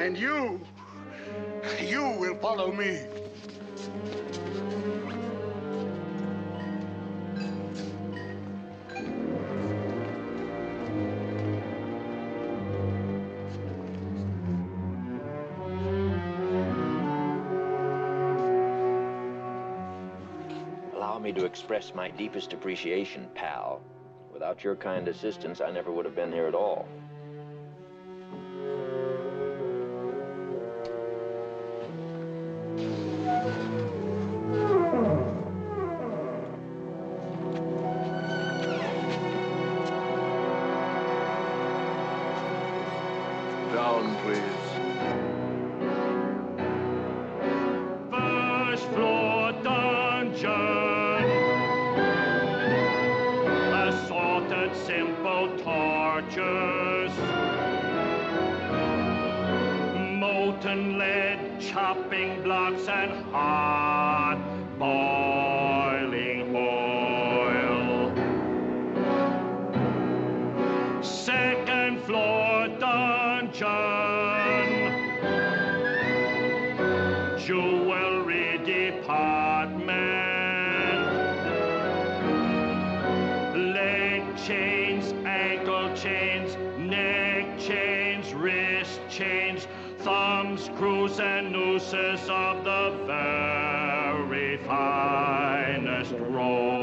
And you will follow me. Allow me to express my deepest appreciation, pal. Without your kind assistance, I never would have been here at all. Down, please. First floor dungeon. Assorted simple tortures. Molten lead, chopping blocks, and hot boiling oil. Second floor dungeon. Jewelry department. Leg chains, ankle chains, neck chains, wrist chains, thumb screws and nooses of the very finest roll.